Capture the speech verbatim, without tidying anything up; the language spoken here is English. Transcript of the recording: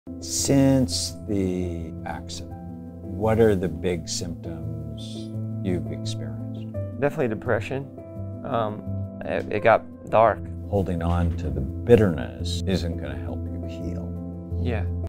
Since the accident, what are the big symptoms you've experienced? Definitely depression. Um, it, it got dark. Holding on to the bitterness isn't going to help you heal. Yeah.